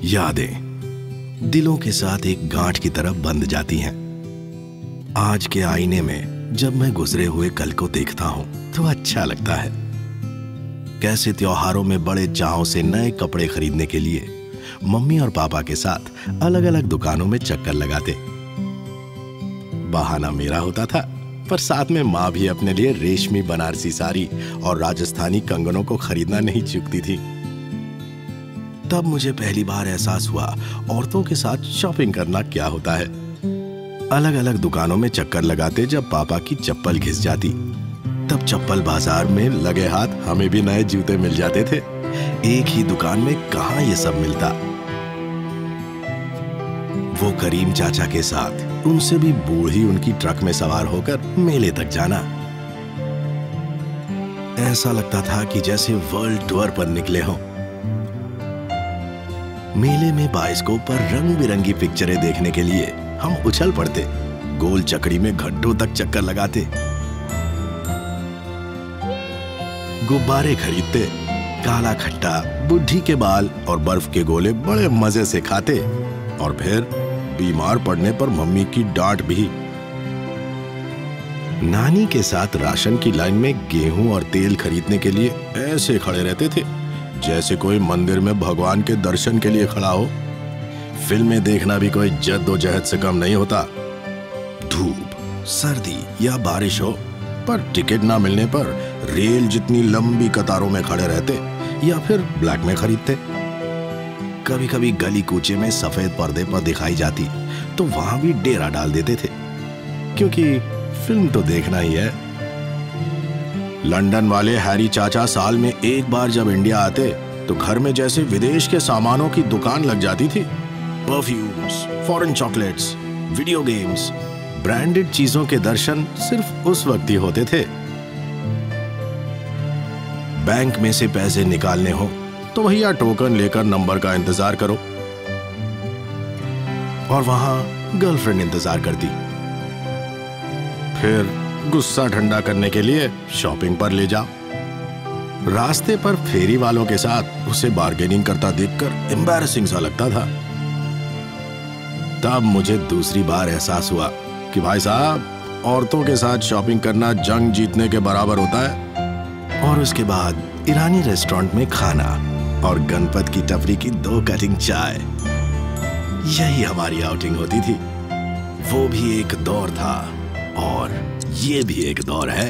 यादें दिलों के साथ एक गांठ की तरह बंध जाती हैं। आज के आईने में जब मैं गुजरे हुए कल को देखता हूं तो अच्छा लगता है। कैसे त्योहारों में बड़े चाव से नए कपड़े खरीदने के लिए मम्मी और पापा के साथ अलग अलग दुकानों में चक्कर लगाते। बहाना मेरा होता था, पर साथ में माँ भी अपने लिए रेशमी बनारसी साड़ी और राजस्थानी कंगनों को खरीदना नहीं चूकती थी। तब मुझे पहली बार एहसास हुआ औरतों के साथ शॉपिंग करना क्या होता है। अलग अलग दुकानों में चक्कर लगाते जब पापा की चप्पल घिस जाती, तब चप्पल बाजार में लगे हाथ हमें भी नए जूते मिल जाते थे। एक ही दुकान में कहां ये सब मिलता। वो करीम चाचा के साथ उनसे भी बूढ़ी उनकी ट्रक में सवार होकर मेले तक जाना, ऐसा लगता था कि जैसे वर्ल्ड टूर पर निकले हों। मेले में बाइस्कोप पर रंग बिरंगी पिक्चरें देखने के लिए हम उछल पड़ते, गोल चकड़ी में घंटों तक चक्कर लगाते, गुब्बारे खरीदते, काला खट्टा, बुढ़ी के बाल और बर्फ के गोले बड़े मजे से खाते, और फिर बीमार पड़ने पर मम्मी की डांट भी। नानी के साथ राशन की लाइन में गेहूं और तेल खरीदने के लिए ऐसे खड़े रहते थे जैसे कोई मंदिर में भगवान के दर्शन के लिए खड़ा हो। फिल्में देखना भी कोई जद्दोजहद से कम नहीं होता। धूप, सर्दी या बारिश हो, पर टिकट ना मिलने पर रेल जितनी लंबी कतारों में खड़े रहते या फिर ब्लैक में खरीदते। कभी कभी गली कूचे में सफेद पर्दे पर दिखाई जाती तो वहां भी डेरा डाल देते थे, क्योंकि फिल्म तो देखना ही है। लंदन वाले हैरी चाचा साल में एक बार जब इंडिया आते तो घर में जैसे विदेश के सामानों की दुकान लग जाती थी। Perfumes, foreign chocolates, video games, branded चीजों के दर्शन सिर्फ उस वक्त ही होते थे। बैंक में से पैसे निकालने हो तो भैया टोकन लेकर नंबर का इंतजार करो, और वहां गर्लफ्रेंड इंतजार करती। फिर गुस्सा ठंडा करने के लिए शॉपिंग पर ले जाओ। रास्ते पर फेरी वालों के साथ उसे बार्गेनिंग करता देखकर एम्बैरेसिंग सा लगता था। तब मुझे दूसरी बार एहसास हुआ कि भाई साहब, औरतों के साथ शॉपिंग करना जंग जीतने के बराबर होता है। और उसके बाद ईरानी रेस्टोरेंट में खाना और गणपत की टपरी की 2 कटिंग चाय, यही हमारी आउटिंग होती थी। वो भी एक दौर था और ये भी एक दौर है।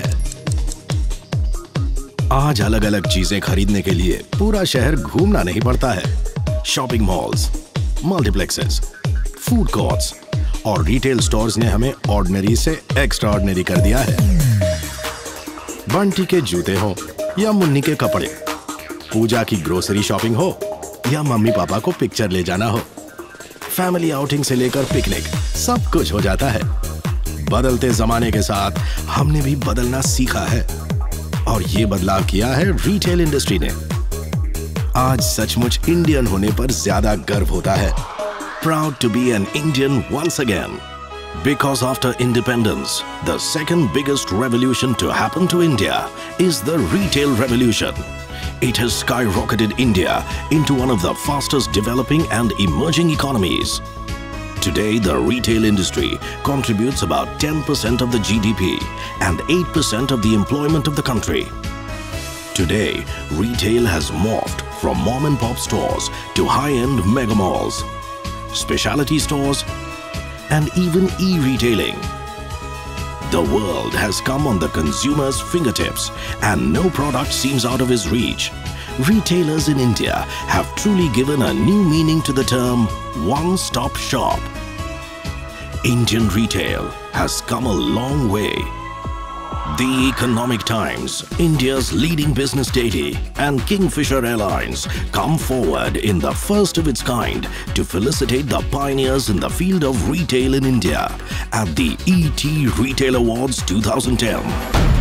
आज अलग अलग चीजें खरीदने के लिए पूरा शहर घूमना नहीं पड़ता है। Shopping malls, multiplexes, food courts और रिटेल स्टोर्स ने हमें ऑर्डिनरी से एक्स्ट्रा ऑर्डिनरी कर दिया है। बंटी के जूते हो या मुन्नी के कपड़े, पूजा की ग्रोसरी शॉपिंग हो या मम्मी पापा को पिक्चर ले जाना हो, फैमिली आउटिंग से लेकर पिकनिक, सब कुछ हो जाता है। बदलते जमाने के साथ हमने भी बदलना सीखा है, और ये बदलाव किया है रिटेल इंडस्ट्री ने। आज सचमुच इंडियन होने पर ज्यादा गर्व होता है। Proud to be an Indian once again, because after independence, the second biggest revolution to happen to India is the retail revolution. It has skyrocketed India into one of the fastest developing and emerging economies. Today, the retail industry contributes about 10% of the GDP and 8% of the employment of the country. Today, retail has morphed from mom-and-pop stores to high-end mega malls, specialty stores, and even e-retailing. The world has come on the consumer's fingertips, and no product seems out of his reach. Retailers in India have truly given a new meaning to the term one-stop shop. Indian retail has come a long way. The Economic Times, India's leading business daily, and Kingfisher Airlines come forward in the first of its kind to felicitate the pioneers in the field of retail in India at the ET Retail Awards 2010.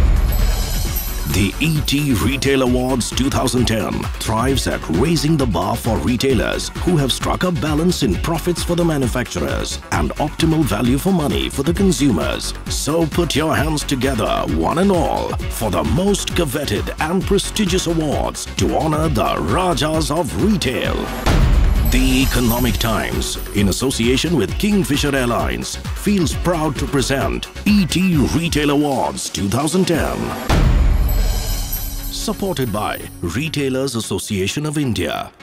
The ET Retail Awards 2010 thrives at raising the bar for retailers who have struck a balance in profits for the manufacturers and optimal value for money for the consumers. So put your hands together, one and all, for the most coveted and prestigious awards to honor the Rajas of Retail. The Economic Times, in association with Kingfisher Airlines, feels proud to present ET Retail Awards 2010. Supported by Retailers Association of India.